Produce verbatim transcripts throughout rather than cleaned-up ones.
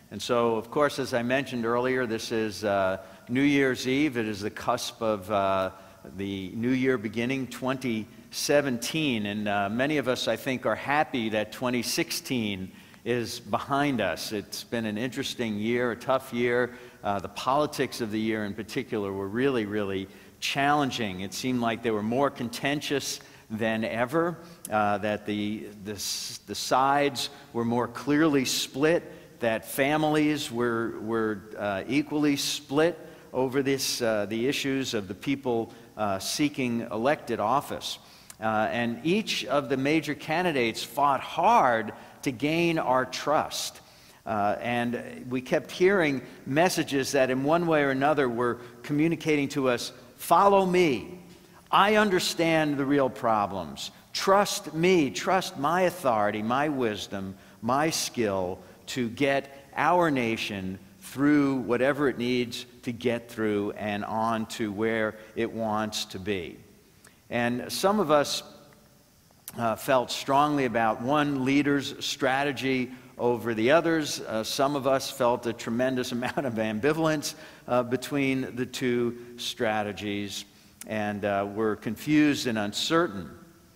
And so, of course, as I mentioned earlier, this is uh, New Year's Eve. It is the cusp of uh, the new year beginning, twenty seventeen. And uh, many of us, I think, are happy that twenty sixteen is behind us. It's been an interesting year, a tough year. Uh, the politics of the year in particular were really, really challenging. It seemed like they were more contentious than ever, uh, that the, the, the sides were more clearly split, that families were, were uh, equally split over this, uh, the issues of the people uh, seeking elected office. Uh, and each of the major candidates fought hard to gain our trust. Uh, and we kept hearing messages that in one way or another were communicating to us, follow me. I understand the real problems. Trust me. Trust my authority, my wisdom, my skill to get our nation through whatever it needs to get through and on to where it wants to be. And some of us uh, felt strongly about one leader's strategy over the others. Uh, some of us felt a tremendous amount of ambivalence uh, between the two strategies, and uh, were confused and uncertain.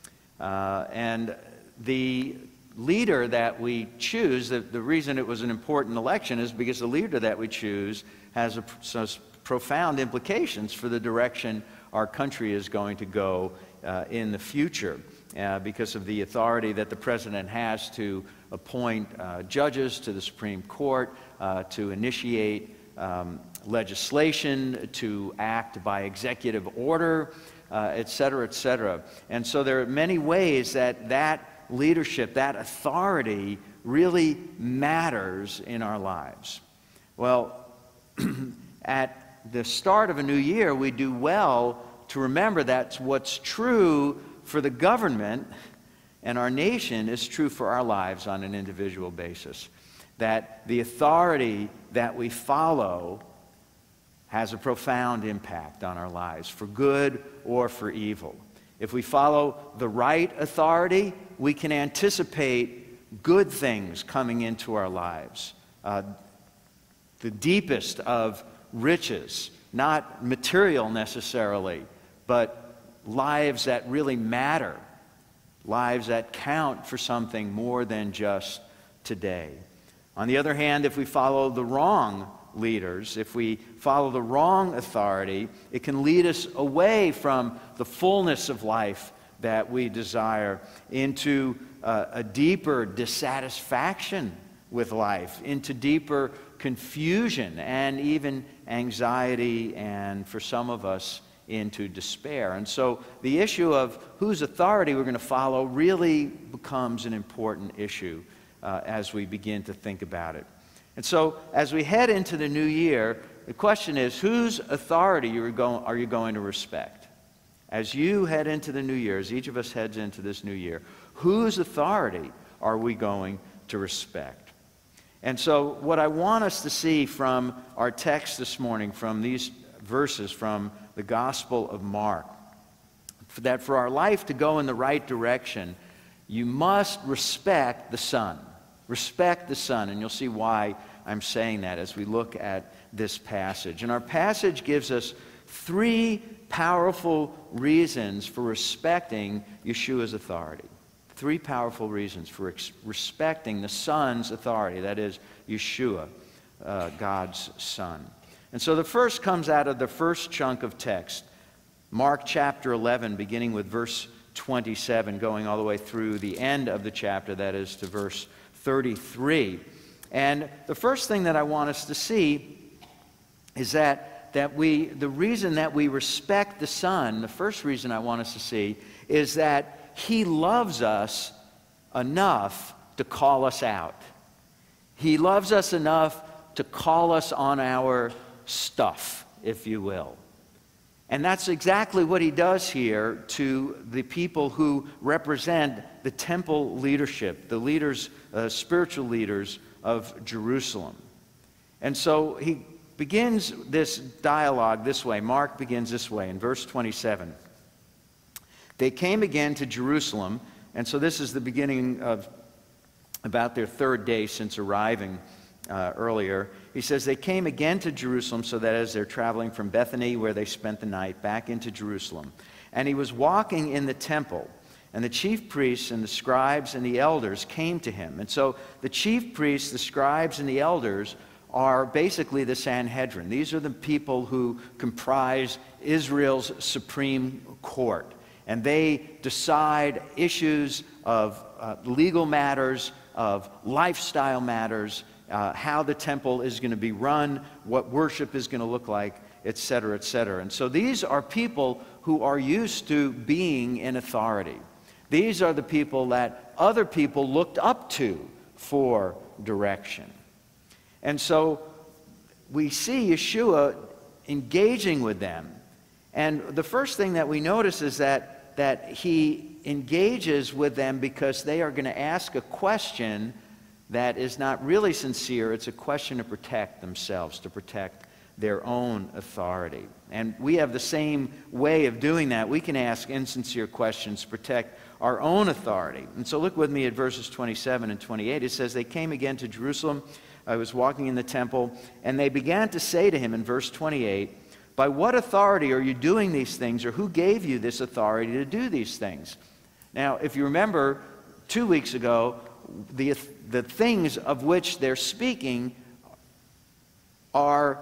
Uh, and the leader that we choose, the, the reason it was an important election is because the leader that we choose has a, so profound implications for the direction our country is going to go uh, in the future, uh, because of the authority that the president has to appoint uh, judges to the Supreme Court, uh, to initiate um, legislation, to act by executive order, uh, et cetera, et cetera. And so there are many ways that that leadership, that authority really matters in our lives. Well, at the start of a new year, we do well to remember that's what's true for the government and our nation is true for our lives on an individual basis. That the authority that we follow has a profound impact on our lives, for good or for evil. If we follow the right authority, we can anticipate good things coming into our lives. Uh, the deepest of riches, not material necessarily, but lives that really matter, lives that count for something more than just today. On the other hand, if we follow the wrong leaders, if we follow the wrong authority, it can lead us away from the fullness of life that we desire into uh, a deeper dissatisfaction with life, into deeper confusion and even anxiety, and for some of us, into despair. And so the issue of whose authority we're going to follow really becomes an important issue uh, as we begin to think about it. And so as we head into the new year, the question is, whose authority are you going, are you going to respect? As you head into the new year, as each of us heads into this new year, whose authority are we going to respect? And so what I want us to see from our text this morning, from these verses from the Gospel of Mark, that for our life to go in the right direction, you must respect the Son. Respect the Son, and you'll see why I'm saying that as we look at this passage. And our passage gives us three powerful reasons for respecting Yeshua's authority. Three powerful reasons for ex- respecting the Son's authority, that is, Yeshua, uh, God's Son. And so the first comes out of the first chunk of text, Mark chapter eleven, beginning with verse twenty-seven, going all the way through the end of the chapter, that is to verse thirty-three. And the first thing that I want us to see is that, that we, the reason that we respect the Son, the first reason I want us to see, is that He loves us enough to call us out. He loves us enough to call us on our stuff, if you will. And that's exactly what He does here to the people who represent the temple leadership, the leaders, uh, spiritual leaders of Jerusalem. And so He begins this dialogue this way. Mark begins this way in verse twenty-seven. They came again to Jerusalem, and so this is the beginning of about their third day since arriving uh, earlier. He says, they came again to Jerusalem, so that as they're traveling from Bethany, where they spent the night, back into Jerusalem. And he was walking in the temple, and the chief priests and the scribes and the elders came to him. And so the chief priests, the scribes, and the elders are basically the Sanhedrin. These are the people who comprise Israel's supreme court. And they decide issues of uh, legal matters, of lifestyle matters, uh, how the temple is going to be run, what worship is going to look like, et cetera, et cetera. And so these are people who are used to being in authority. These are the people that other people looked up to for direction. And so we see Yeshua engaging with them. And the first thing that we notice is that, that he engages with them because they are going to ask a question that is not really sincere. It's a question to protect themselves, to protect their own authority. And we have the same way of doing that. We can ask insincere questions to protect our own authority. And so look with me at verses twenty-seven and twenty-eight. It says, they came again to Jerusalem. I was walking in the temple, and they began to say to him in verse twenty-eight, by what authority are you doing these things, or who gave you this authority to do these things? Now, if you remember, two weeks ago, the, the things of which they're speaking are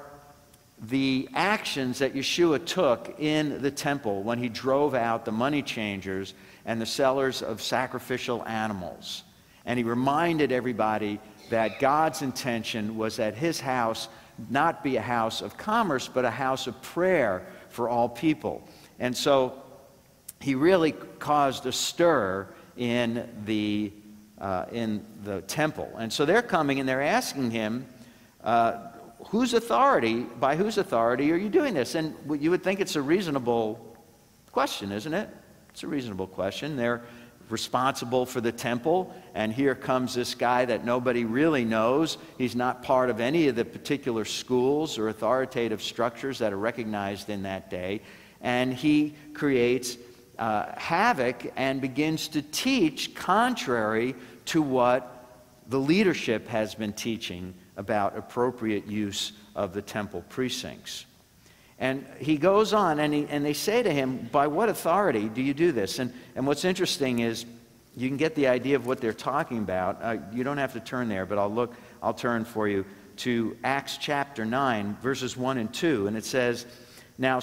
the actions that Yeshua took in the temple when he drove out the money changers and the sellers of sacrificial animals. And he reminded everybody that God's intention was that his house not be a house of commerce, but a house of prayer for all people. And so he really caused a stir in the, uh, in the temple. And so they're coming and they're asking him, uh, whose authority, by whose authority are you doing this? And you would think it's a reasonable question, isn't it? It's a reasonable question. They're responsible for the temple, and here comes this guy that nobody really knows. He's not part of any of the particular schools or authoritative structures that are recognized in that day, and he creates uh, havoc and begins to teach contrary to what the leadership has been teaching about appropriate use of the temple precincts. And he goes on, and, he, and they say to him, by what authority do you do this? And, and what's interesting is you can get the idea of what they're talking about. Uh, you don't have to turn there, but I'll look, I'll turn for you to Acts chapter nine, verses one and two. And it says, now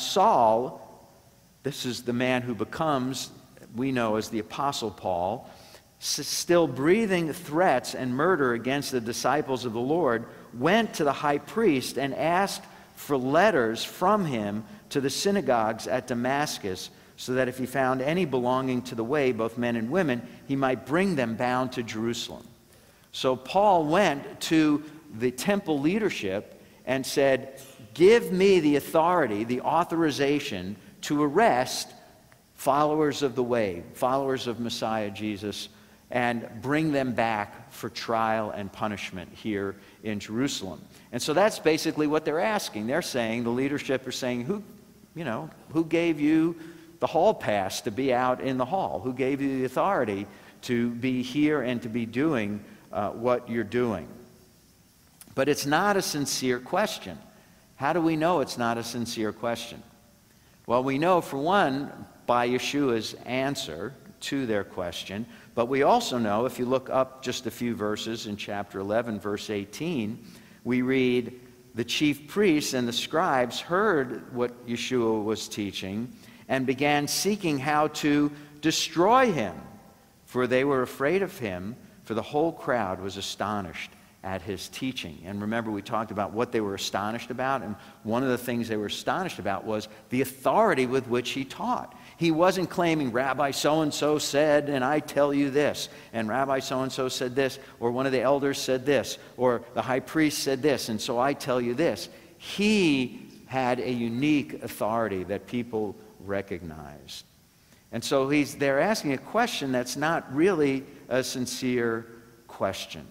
Saul, this is the man who becomes, we know as the Apostle Paul, still breathing threats and murder against the disciples of the Lord, went to the high priest and asked for letters from him to the synagogues at Damascus, so that if he found any belonging to the way, both men and women, he might bring them bound to Jerusalem. So Paul went to the temple leadership and said, give me the authority, the authorization to arrest followers of the way, followers of Messiah Jesus, and bring them back for trial and punishment here in Jerusalem. And so that's basically what they're asking. They're saying, the leadership are saying, who, you know, who gave you the hall pass to be out in the hall? Who gave you the authority to be here and to be doing uh, what you're doing? But it's not a sincere question. How do we know it's not a sincere question? Well, we know, for one, by Yeshua's answer to their question. But we also know, if you look up just a few verses in chapter eleven, verse eighteen, we read, the chief priests and the scribes heard what Yeshua was teaching and began seeking how to destroy him, for they were afraid of him, for the whole crowd was astonished at his teaching. And remember, we talked about what they were astonished about, and one of the things they were astonished about was the authority with which he taught. He wasn't claiming, Rabbi so-and-so said, and I tell you this, and Rabbi so-and-so said this, or one of the elders said this, or the high priest said this, and so I tell you this. He had a unique authority that people recognized. And so he's, they're asking a question that's not really a sincere question.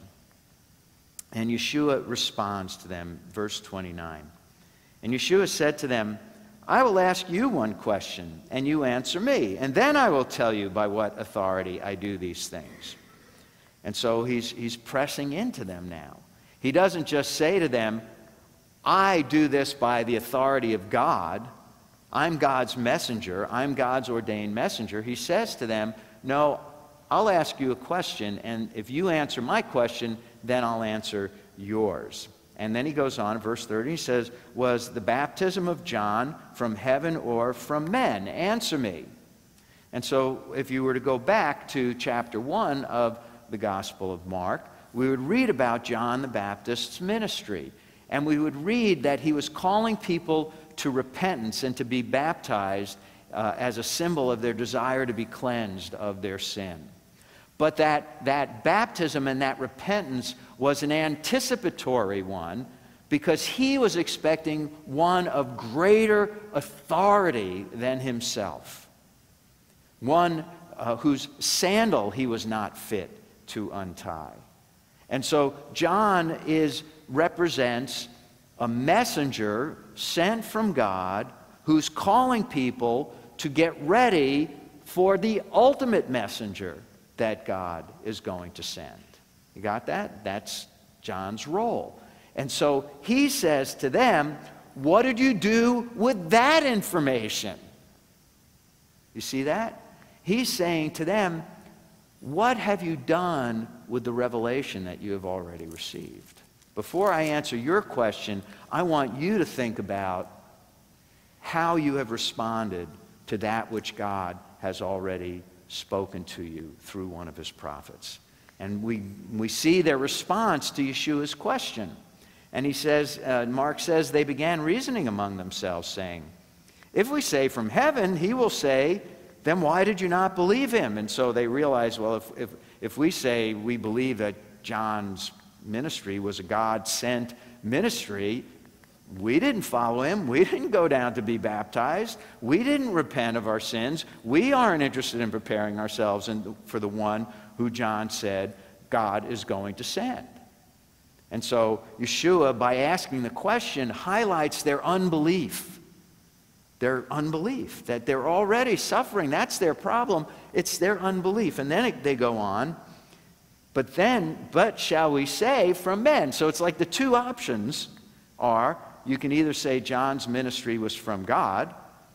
And Yeshua responds to them, verse twenty-nine. And Yeshua said to them, I will ask you one question, and you answer me, and then I will tell you by what authority I do these things. And so he's, he's pressing into them now. He doesn't just say to them, I do this by the authority of God. I'm God's messenger. I'm God's ordained messenger. He says to them, no, I'll ask you a question, and if you answer my question, then I'll answer yours. And then he goes on, verse thirty, he says, was the baptism of John from heaven or from men? Answer me. And so if you were to go back to chapter one of the Gospel of Mark, we would read about John the Baptist's ministry. And we would read that he was calling people to repentance and to be baptized uh, as a symbol of their desire to be cleansed of their sin. But that, that baptism and that repentance was an anticipatory one because he was expecting one of greater authority than himself, one uh, whose sandal he was not fit to untie. And so John is represents a messenger sent from God who's calling people to get ready for the ultimate messenger that God is going to send. You got that? That's John's role. And so he says to them, what did you do with that information? You see that? He's saying to them, what have you done with the revelation that you have already received? Before I answer your question, I want you to think about how you have responded to that which God has already spoken to you through one of his prophets. And we, we see their response to Yeshua's question. And he says, uh, Mark says, they began reasoning among themselves, saying, if we say from heaven, he will say, then why did you not believe him? And so they realize, well, if, if, if we say we believe that John's ministry was a God-sent ministry, we didn't follow him. We didn't go down to be baptized. We didn't repent of our sins. We aren't interested in preparing ourselves in, for the one who John said God is going to send. And so Yeshua, by asking the question, highlights their unbelief. Their unbelief, that they're already suffering. That's their problem. It's their unbelief. And then it, they go on, but then, but shall we say from men? So it's like the two options are, you can either say John's ministry was from God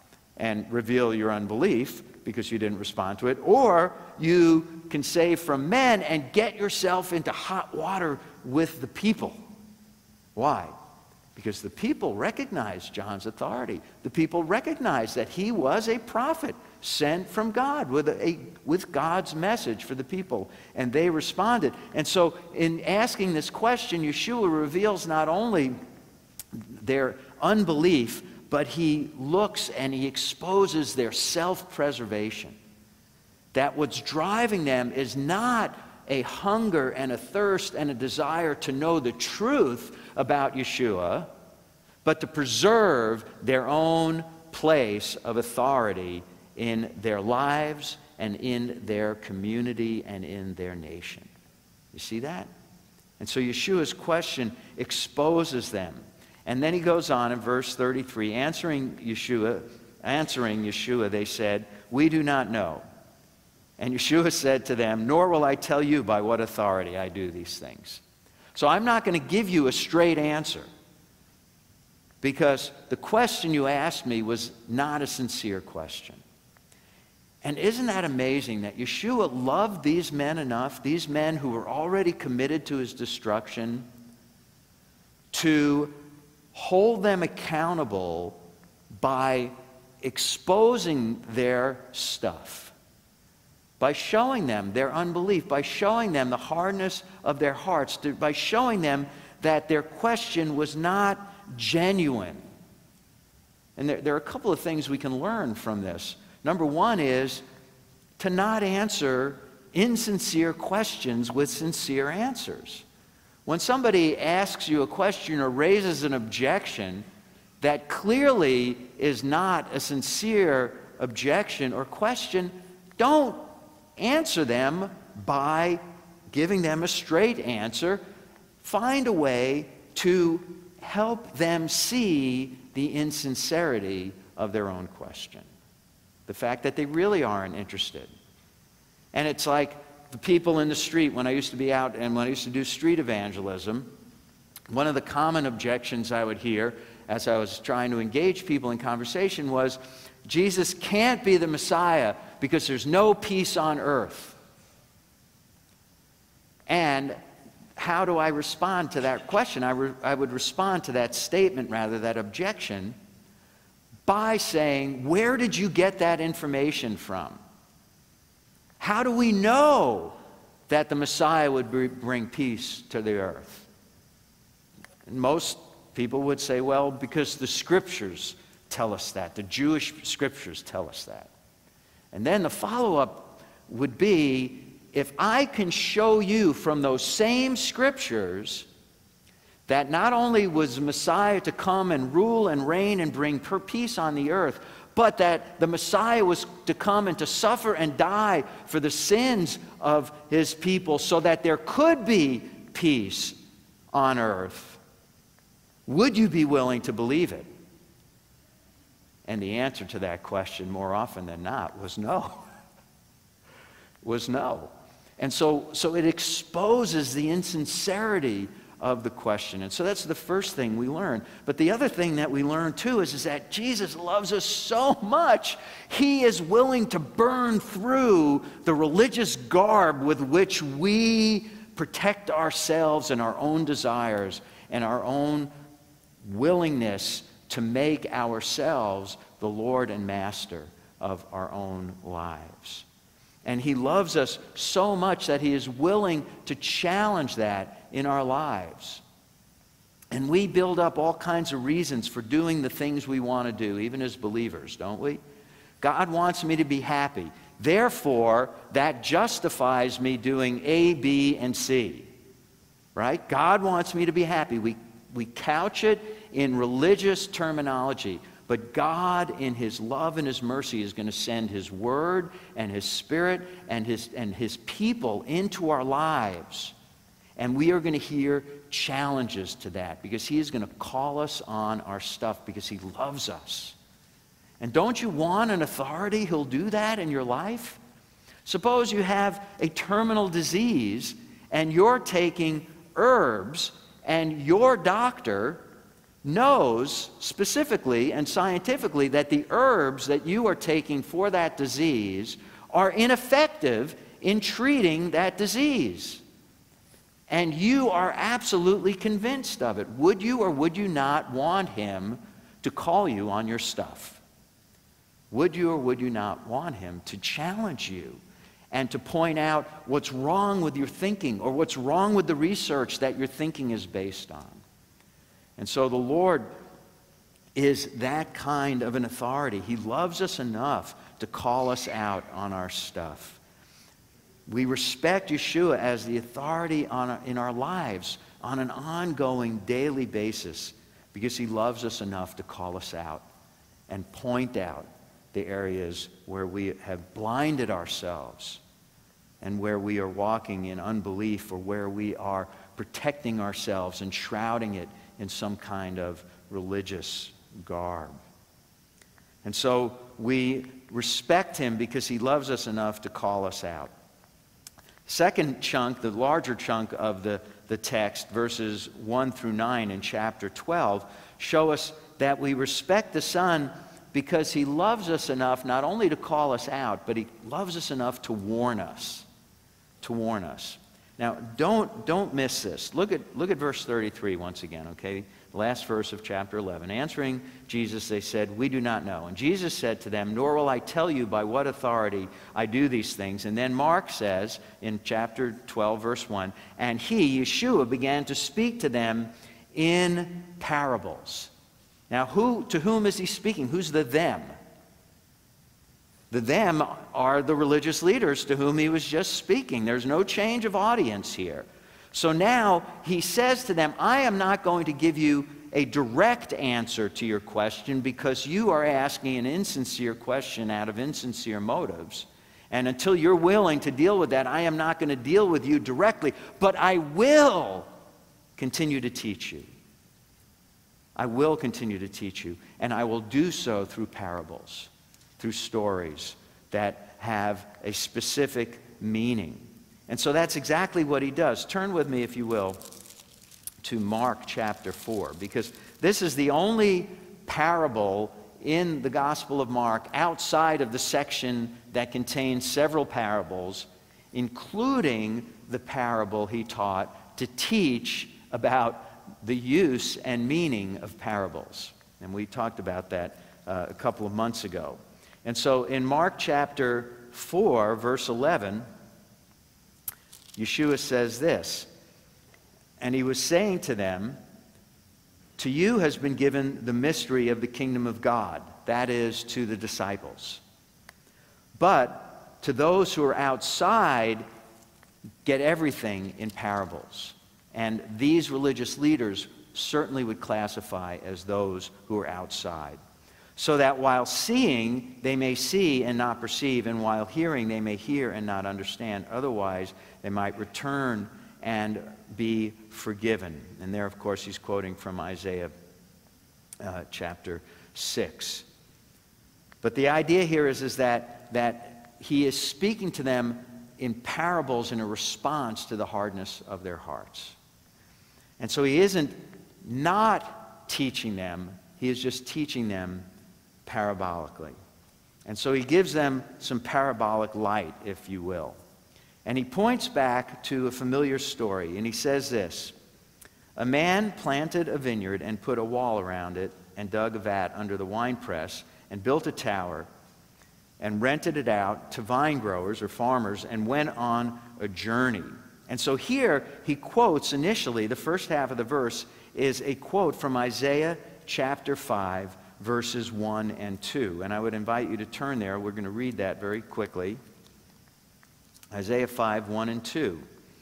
and reveal your unbelief because you didn't respond to it, or you can say from men and get yourself into hot water with the people. Why? Because the people recognized John's authority. The people recognized that he was a prophet sent from God with, a, with God's message for the people. And they responded. And so in asking this question, Yeshua reveals not only their unbelief, but he looks and he exposes their self-preservation. That what's driving them is not a hunger and a thirst and a desire to know the truth about Yeshua, but to preserve their own place of authority in their lives and in their community and in their nation. You see that? And so Yeshua's question exposes them. And then he goes on in verse thirty-three, answering Yeshua, answering Yeshua, they said, we do not know. And Yeshua said to them, nor will I tell you by what authority I do these things. So I'm not going to give you a straight answer, because the question you asked me was not a sincere question. And isn't that amazing that Yeshua loved these men enough, these men who were already committed to his destruction, to hold them accountable by exposing their stuff, by showing them their unbelief, by showing them the hardness of their hearts, by showing them that their question was not genuine. And there, there are a couple of things we can learn from this. Number one is to not answer insincere questions with sincere answers. When somebody asks you a question or raises an objection that clearly is not a sincere objection or question, don't answer them by giving them a straight answer. Find a way to help them see the insincerity of their own question. The fact that they really aren't interested. And it's like the people in the street when I used to be out and when I used to do street evangelism, one of the common objections I would hear as I was trying to engage people in conversation was, Jesus can't be the Messiah because there's no peace on earth. And how do I respond to that question? I, re I would respond to that statement, rather, that objection, by saying, where did you get that information from? How do we know that the Messiah would bring peace to the earth? And most people would say, well, because the Scriptures tell us that. The Jewish Scriptures tell us that. And then the follow-up would be, if I can show you from those same Scriptures that not only was Messiah to come and rule and reign and bring peace on the earth, but that the Messiah was to come and to suffer and die for the sins of his people so that there could be peace on earth, would you be willing to believe it? And the answer to that question, more often than not, was no. was no. And so, so it exposes the insincerity of the question. And so that's the first thing we learn. But the other thing that we learn too is, is that Jesus loves us so much, he is willing to burn through the religious garb with which we protect ourselves and our own desires and our own willingness to make ourselves the Lord and Master of our own lives. And he loves us so much that he is willing to challenge that in our lives. And we build up all kinds of reasons for doing the things we want to do, even as believers, don't we? God wants me to be happy. Therefore, that justifies me doing A, B, and C. Right? God wants me to be happy. We, we couch it in religious terminology. But God, in his love and his mercy, is going to send his word and his Spirit and his, and his people into our lives. And we are going to hear challenges to that, because he is going to call us on our stuff because he loves us. And don't you want an authority who'll do that in your life? Suppose you have a terminal disease and you're taking herbs, and your doctor knows specifically and scientifically that the herbs that you are taking for that disease are ineffective in treating that disease. And you are absolutely convinced of it. Would you or would you not want him to call you on your stuff? Would you or would you not want him to challenge you and to point out what's wrong with your thinking, or what's wrong with the research that your thinking is based on? And so the Lord is that kind of an authority. He loves us enough to call us out on our stuff. We respect Yeshua as the authority on, in our lives on an ongoing daily basis, because he loves us enough to call us out and point out the areas where we have blinded ourselves and where we are walking in unbelief, or where we are protecting ourselves and shrouding it in some kind of religious garb. And so we respect him because he loves us enough to call us out. Second chunk, the larger chunk of the, the text, verses one through nine in chapter twelve, show us that we respect the Son because he loves us enough not only to call us out, but he loves us enough to warn us. To warn us. Now, don't, don't miss this. Look at, look at verse thirty-three once again, okay? The last verse of chapter eleven. Answering Jesus, they said, "We do not know." And Jesus said to them, "Nor will I tell you by what authority I do these things." And then Mark says in chapter twelve, verse one, "And he," Yeshua, "began to speak to them in parables." Now, who, to whom is he speaking? Who's the them? The them are the religious leaders to whom he was just speaking. There's no change of audience here. So now he says to them, I am not going to give you a direct answer to your question, because you are asking an insincere question out of insincere motives. And until you're willing to deal with that, I am not going to deal with you directly. But I will continue to teach you. I will continue to teach you. And I will do so through parables, through stories that have a specific meaning. And so that's exactly what he does. Turn with me, if you will, to Mark chapter four, because this is the only parable in the Gospel of Mark outside of the section that contains several parables, including the parable he taught to teach about the use and meaning of parables. And we talked about that uh, a couple of months ago. And so in Mark chapter four, verse eleven, Yeshua says this, "And he was saying to them, 'To you has been given the mystery of the kingdom of God,'" that is, to the disciples. "But to those who are outside, get everything in parables." And these religious leaders certainly would classify as those who are outside. "So that while seeing, they may see and not perceive, and while hearing, they may hear and not understand. Otherwise, they might return and be forgiven." And there, of course, he's quoting from Isaiah uh, chapter six. But the idea here is, is that, that he is speaking to them in parables in a response to the hardness of their hearts. And so he isn't not teaching them, he is just teaching them parabolically. And so he gives them some parabolic light, if you will. And he points back to a familiar story, and he says this, "A man planted a vineyard and put a wall around it and dug a vat under the winepress and built a tower and rented it out to vine growers or farmers and went on a journey." And so here he quotes initially, the first half of the verse is a quote from Isaiah chapter five, verses one and two. And I would invite you to turn there. We're going to read that very quickly. Isaiah five, one and two.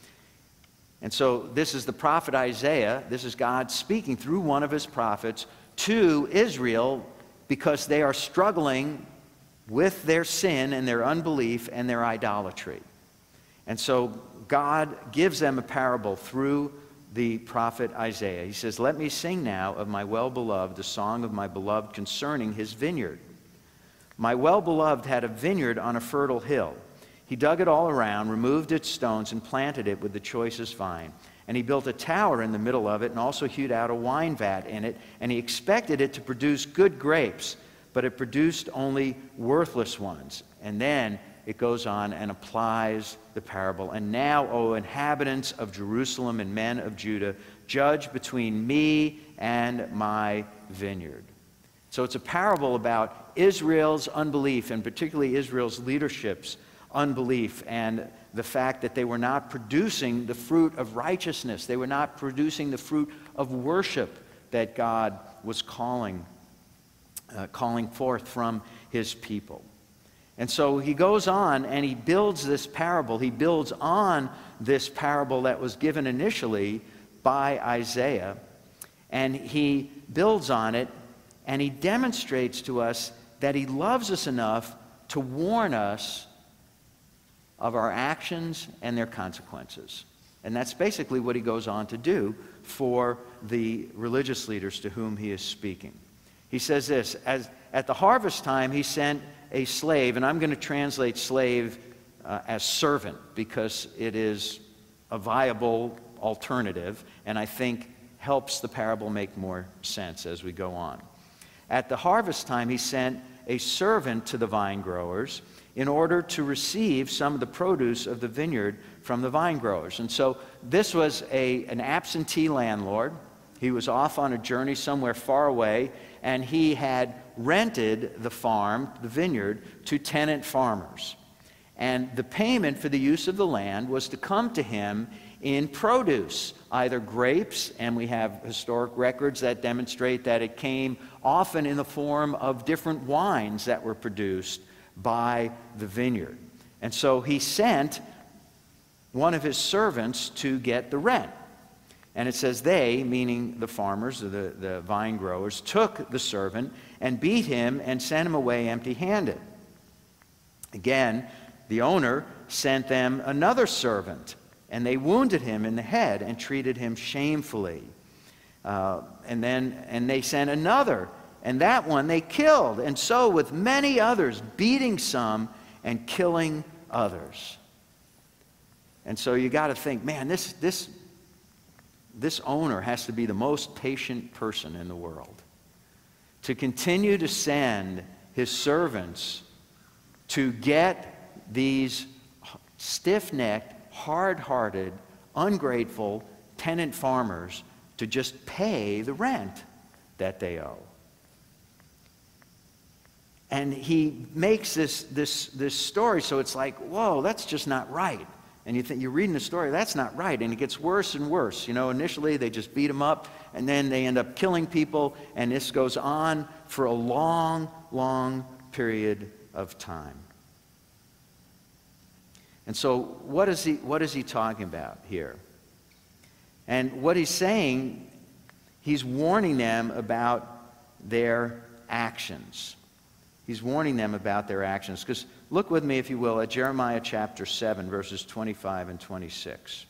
And so this is the prophet Isaiah. This is God speaking through one of his prophets to Israel because they are struggling with their sin and their unbelief and their idolatry. And so God gives them a parable through the prophet Isaiah. He says, "Let me sing now of my well-beloved, the song of my beloved concerning his vineyard. My well-beloved had a vineyard on a fertile hill. He dug it all around, removed its stones, and planted it with the choicest vine. And he built a tower in the middle of it and also hewed out a wine vat in it, and he expected it to produce good grapes, but it produced only worthless ones." And then it goes on and applies the parable. "And now, O inhabitants of Jerusalem and men of Judah, judge between me and my vineyard." So it's a parable about Israel's unbelief, and particularly Israel's leadership's unbelief, and the fact that they were not producing the fruit of righteousness. They were not producing the fruit of worship that God was calling, uh, calling forth from his people. And so he goes on and he builds this parable. He builds on this parable that was given initially by Isaiah. And he builds on it and he demonstrates to us that he loves us enough to warn us of our actions and their consequences. And that's basically what he goes on to do for the religious leaders to whom he is speaking. He says this, as at the harvest time he sent a slave, and I'm going to translate slave uh, as servant because it is a viable alternative and I think helps the parable make more sense as we go on. At the harvest time he sent a servant to the vine growers in order to receive some of the produce of the vineyard from the vine growers. And so this was a, an absentee landlord. He was off on a journey somewhere far away, and he had rented the farm, the vineyard, to tenant farmers. And the payment for the use of the land was to come to him in produce, either grapes, and we have historic records that demonstrate that it came often in the form of different wines that were produced by the vineyard. And so he sent one of his servants to get the rent. And it says they, meaning the farmers, the, the vine growers, took the servant and beat him and sent him away empty-handed. Again, the owner sent them another servant, and they wounded him in the head and treated him shamefully. Uh, and then and they sent another, and that one they killed. And so with many others, beating some and killing others. And so you got to think, man, this this this owner has to be the most patient person in the world to continue to send his servants to get these stiff-necked, hard-hearted, ungrateful tenant farmers to just pay the rent that they owe. And he makes this, this, this story, so it's like, whoa, that's just not right. And you think, you're reading the story, that's not right. And it gets worse and worse. You know, initially they just beat him up, and then they end up killing people, and this goes on for a long, long period of time. And so what is he, what is he talking about here? And what he's saying, he's warning them about their actions. He's warning them about their actions. Because look with me, if you will, at Jeremiah chapter seven, verses twenty-five and twenty-six.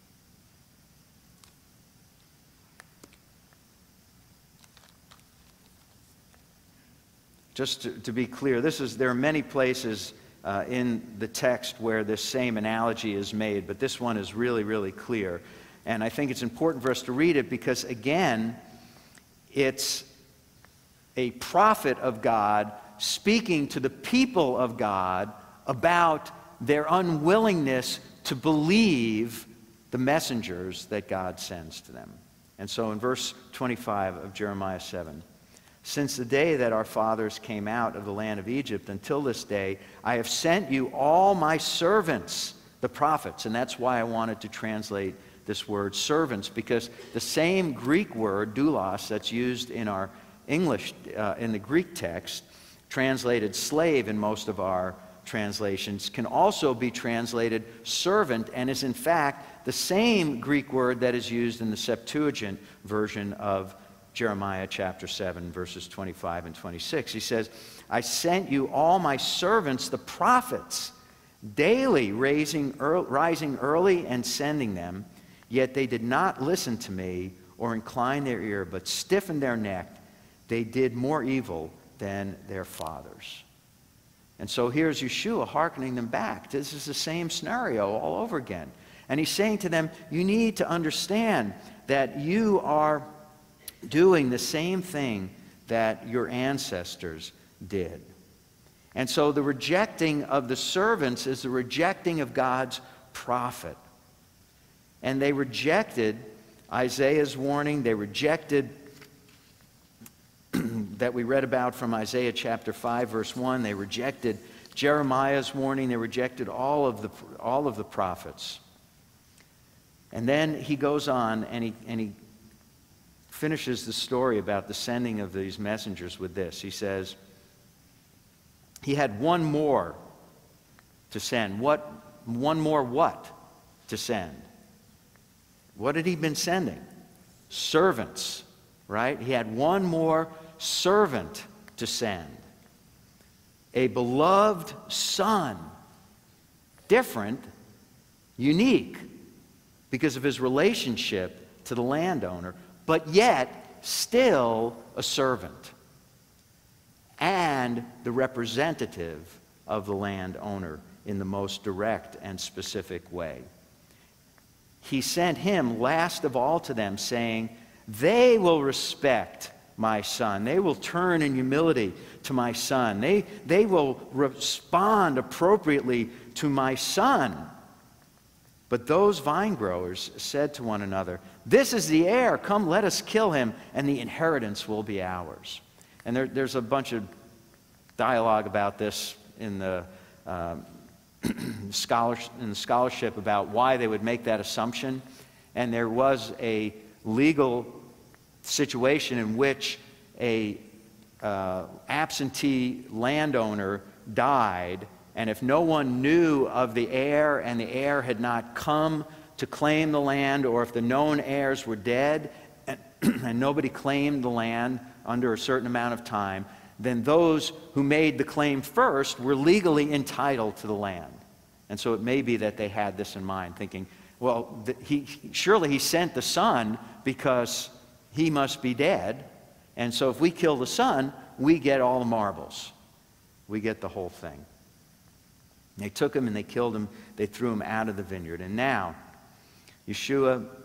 Just to, to be clear, this is, there are many places uh, in the text where this same analogy is made, but this one is really, really clear. And I think it's important for us to read it because, again, it's a prophet of God speaking to the people of God about their unwillingness to believe the messengers that God sends to them. And so in verse twenty-five of Jeremiah seven, since the day that our fathers came out of the land of Egypt until this day, I have sent you all my servants, the prophets. And that's why I wanted to translate this word servants, because the same Greek word, doulos, that's used in our English, uh, in the Greek text, translated slave in most of our translations, can also be translated servant, and is in fact the same Greek word that is used in the Septuagint version of Jeremiah chapter seven, verses twenty-five and twenty-six. He says, I sent you all my servants, the prophets, daily raising, early, rising early and sending them, yet they did not listen to me or incline their ear, but stiffened their neck. They did more evil than their fathers. And so here's Yeshua hearkening them back. This is the same scenario all over again. And he's saying to them, you need to understand that you are doing the same thing that your ancestors did. And so the rejecting of the servants is the rejecting of God's prophet. And they rejected Isaiah's warning. They rejected that we read about from Isaiah chapter five, verse one. They rejected Jeremiah's warning. They rejected all of the, all of the prophets. And then he goes on and he, and he finishes the story about the sending of these messengers with this. He says, he had one more to send. What? One more what to send? What had he been sending? Servants, right? He had one more servant to send. A beloved son. Different, unique, because of his relationship to the landowner, but yet still a servant and the representative of the landowner in the most direct and specific way. He sent him last of all to them, saying, they will respect my son. They will turn in humility to my son. They, they will respond appropriately to my son. But those vine growers said to one another, this is the heir. Come, let us kill him, and the inheritance will be ours. And there, there's a bunch of dialogue about this in the, um, scholars, in the scholarship about why they would make that assumption. And there was a legal situation in which a uh, absentee landowner died, and if no one knew of the heir and the heir had not come to claim the land, or if the known heirs were dead and, and nobody claimed the land under a certain amount of time, then those who made the claim first were legally entitled to the land. And so it may be that they had this in mind, thinking, well, the, he, surely he sent the son because he must be dead, and so if we kill the son, we get all the marbles. We get the whole thing. They took him and they killed him. They threw him out of the vineyard. And now, Yeshua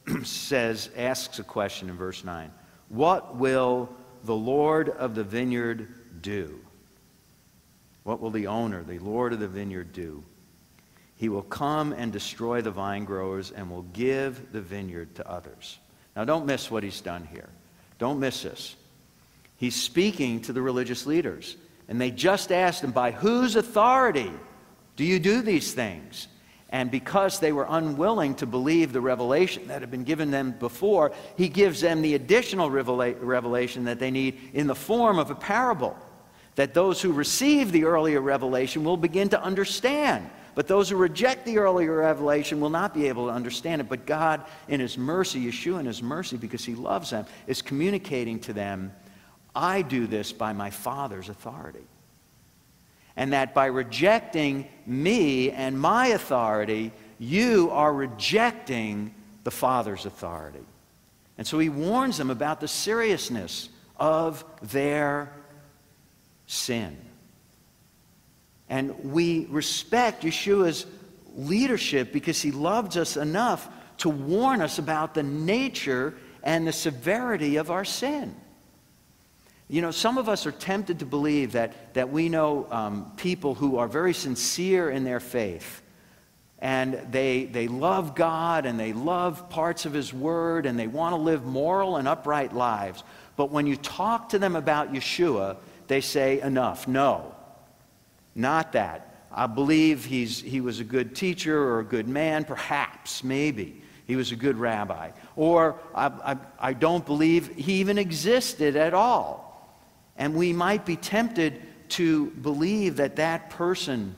says, asks a question in verse nine. What will the Lord of the vineyard do? What will the owner, the Lord of the vineyard, do? He will come and destroy the vine growers and will give the vineyard to others. Now don't miss what he's done here. Don't miss this. He's speaking to the religious leaders. And they just asked him, by whose authority do you do these things? And because they were unwilling to believe the revelation that had been given them before, he gives them the additional revela- revelation that they need in the form of a parable, that those who receive the earlier revelation will begin to understand. But those who reject the earlier revelation will not be able to understand it. But God, in his mercy, Yeshua in his mercy, because he loves them, is communicating to them, I do this by my Father's authority. And that by rejecting me and my authority, you are rejecting the Father's authority. And so he warns them about the seriousness of their sin. And we respect Yeshua's leadership because he loves us enough to warn us about the nature and the severity of our sin. You know, some of us are tempted to believe that, that we know um, people who are very sincere in their faith. And they, they love God and they love parts of his word and they want to live moral and upright lives. But when you talk to them about Yeshua, they say, enough, no, not that. I believe he's, he was a good teacher or a good man, perhaps, maybe. He was a good rabbi. Or I, I, I don't believe he even existed at all. And we might be tempted to believe that that person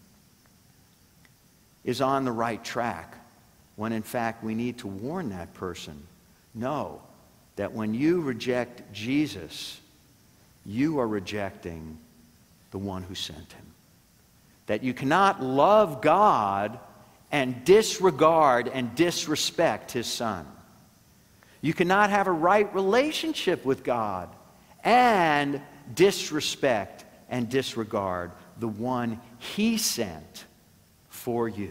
is on the right track, when in fact we need to warn that person, no, that when you reject Jesus, you are rejecting the one who sent him. That you cannot love God and disregard and disrespect his Son. You cannot have a right relationship with God and disrespect and disregard the one he sent for you.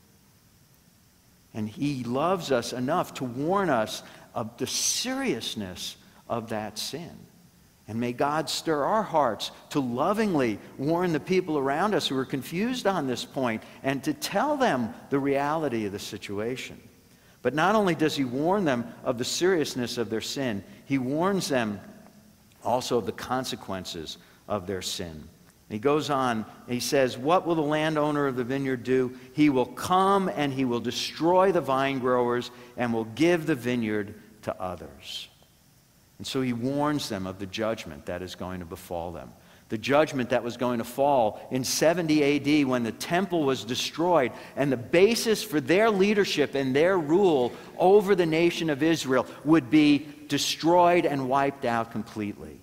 And he loves us enough to warn us of the seriousness of that sin. And may God stir our hearts to lovingly warn the people around us who are confused on this point and to tell them the reality of the situation. But not only does he warn them of the seriousness of their sin, he warns them also of the consequences of their sin. He goes on, he says, what will the landowner of the vineyard do? He will come and he will destroy the vine growers and will give the vineyard to others. And so he warns them of the judgment that is going to befall them. The judgment that was going to fall in seventy A D when the temple was destroyed and the basis for their leadership and their rule over the nation of Israel would be destroyed and wiped out completely.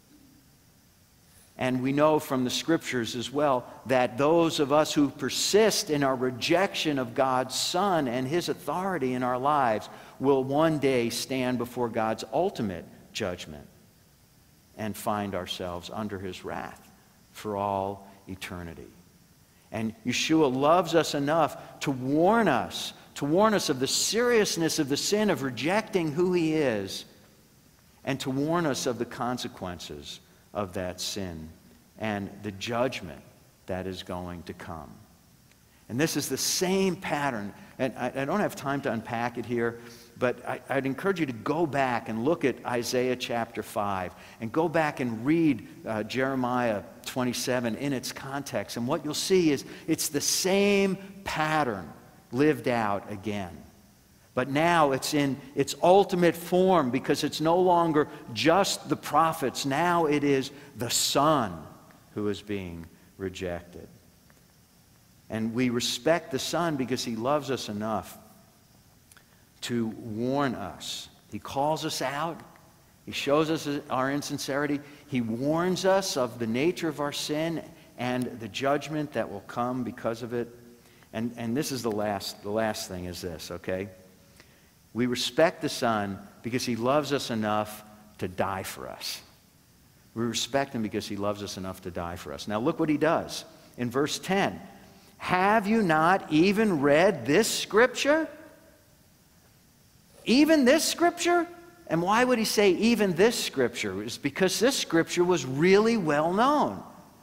And we know from the scriptures as well that those of us who persist in our rejection of God's Son and his authority in our lives will one day stand before God's ultimate judgment and find ourselves under his wrath for all eternity. And Yeshua loves us enough to warn us, to warn us of the seriousness of the sin of rejecting who he is, and to warn us of the consequences of that sin and the judgment that is going to come. And this is the same pattern, and I, I don't have time to unpack it here, but I, I'd encourage you to go back and look at Isaiah chapter five and go back and read uh, Jeremiah twenty-seven in its context. And what you'll see is it's the same pattern lived out again. But now it's in its ultimate form because it's no longer just the prophets. Now it is the Son who is being rejected. And we respect the Son because he loves us enough to warn us. He calls us out. He shows us our insincerity. He warns us of the nature of our sin and the judgment that will come because of it. And, and this is the last, the last thing is this, okay? We respect the Son because he loves us enough to die for us. We respect him because he loves us enough to die for us. Now look what he does. In verse ten, have you not even read this scripture? even this scripture? And why would he say even this scripture? It's because this scripture was really well known.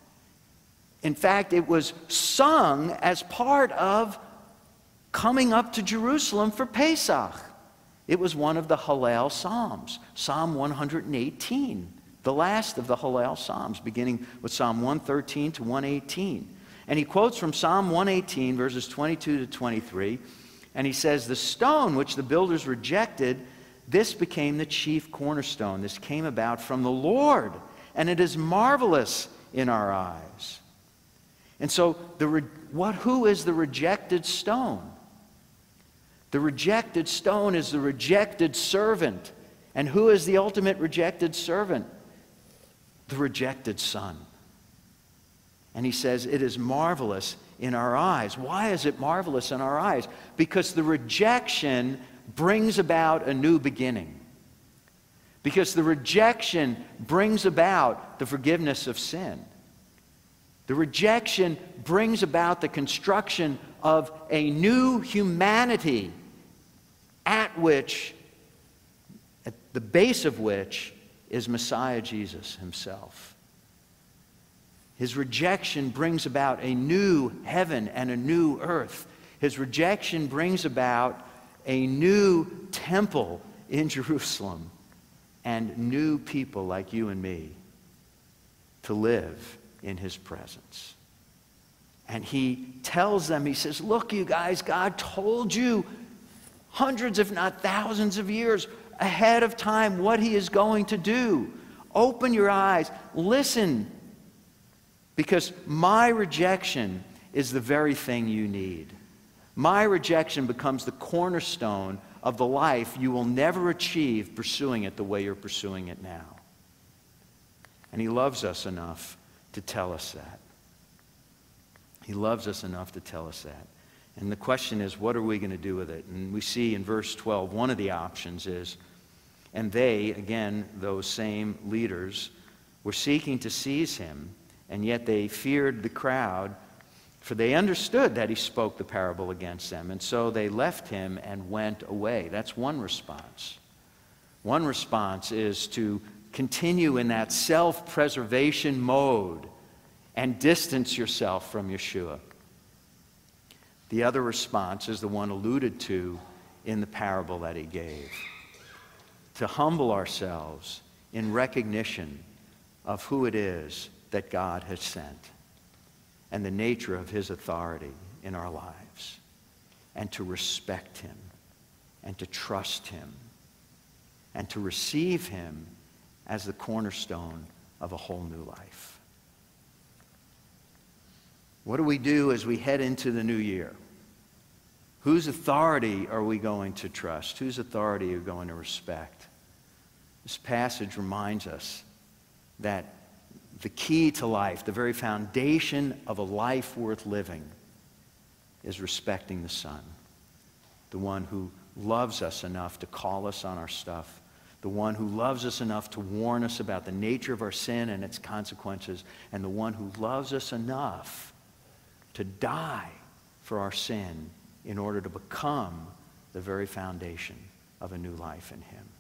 In fact, it was sung as part of coming up to Jerusalem for Pesach. It was one of the Hallel Psalms, Psalm one hundred eighteen, the last of the Hallel Psalms, beginning with Psalm one thirteen to one eighteen. And he quotes from Psalm one eighteen, verses twenty-two to twenty-three, and he says, "The stone which the builders rejected, this became the chief cornerstone. This came about from the Lord, and it is marvelous in our eyes." And so, the re- what? Who is the rejected stone? The rejected stone is the rejected servant. And who is the ultimate rejected servant? The rejected son. And he says, it is marvelous in our eyes. Why is it marvelous in our eyes? Because the rejection brings about a new beginning. Because the rejection brings about the forgiveness of sin. The rejection brings about the construction of a new humanity at which, at the base of which, is Messiah Jesus himself. His rejection brings about a new heaven and a new earth. His rejection brings about a new temple in Jerusalem and new people like you and me to live in his presence. And he tells them, he says, look, you guys, God told you hundreds, if not thousands of years ahead of time what he is going to do. Open your eyes, listen, because my rejection is the very thing you need. My rejection becomes the cornerstone of the life you will never achieve pursuing it the way you're pursuing it now. And he loves us enough to tell us that. He loves us enough to tell us that. And the question is, what are we going to do with it? And we see in verse twelve, one of the options is, and they, again, those same leaders, were seeking to seize him, and yet they feared the crowd, for they understood that he spoke the parable against them. And so they left him and went away. That's one response. One response is to continue in that self-preservation mode and distance yourself from Yeshua. The other response is the one alluded to in the parable that he gave. To humble ourselves in recognition of who it is that God has sent and the nature of his authority in our lives, and to respect him and to trust him and to receive him as the cornerstone of a whole new life. What do we do as we head into the new year? Whose authority are we going to trust? Whose authority are we going to respect? This passage reminds us that the key to life, the very foundation of a life worth living, is respecting the Son, the one who loves us enough to call us on our stuff, the one who loves us enough to warn us about the nature of our sin and its consequences, and the one who loves us enough to die for our sin in order to become the very foundation of a new life in him.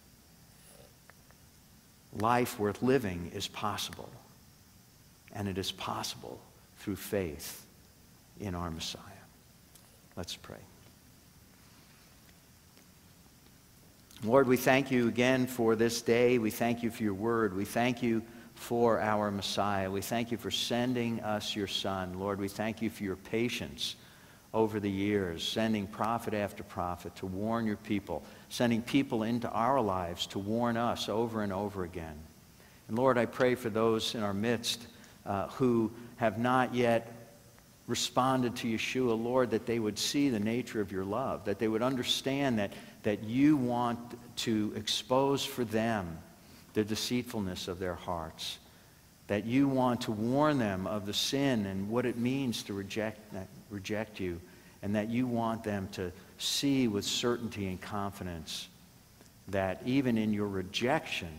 Life worth living is possible, and it is possible through faith in our Messiah. Let's pray. Lord, we thank you again for this day. We thank you for your word. We thank you for our Messiah. We thank you for sending us your Son. Lord, we thank you for your patience over the years, sending prophet after prophet to warn your people, sending people into our lives to warn us over and over again. And Lord, I pray for those in our midst uh, who have not yet responded to Yeshua, Lord, that they would see the nature of your love, that they would understand that, that you want to expose for them the deceitfulness of their hearts, that you want to warn them of the sin and what it means to reject, reject you, and that you want them to see with certainty and confidence that even in your rejection,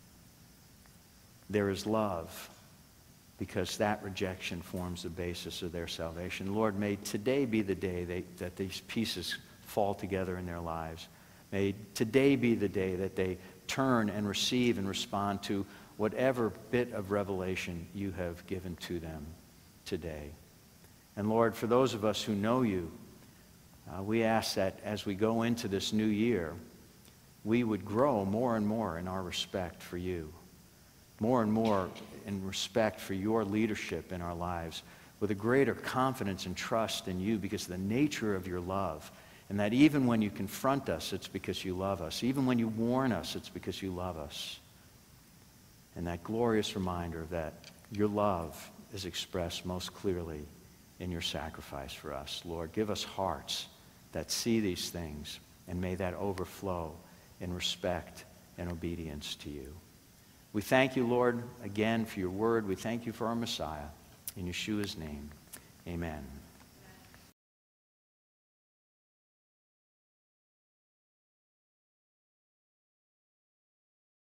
there is love, because that rejection forms the basis of their salvation. Lord, may today be the day they, that these pieces fall together in their lives. May today be the day that they turn and receive and respond to whatever bit of revelation you have given to them today. And Lord, for those of us who know you, uh, we ask that as we go into this new year, we would grow more and more in our respect for you, more and more in respect for your leadership in our lives, with a greater confidence and trust in you because of the nature of your love, and that even when you confront us, it's because you love us. Even when you warn us, it's because you love us. And that glorious reminder that your love is expressed most clearly in your sacrifice for us. Lord, give us hearts that see these things, and may that overflow in respect and obedience to you. We thank you, Lord, again for your word. We thank you for our Messiah. In Yeshua's name, amen.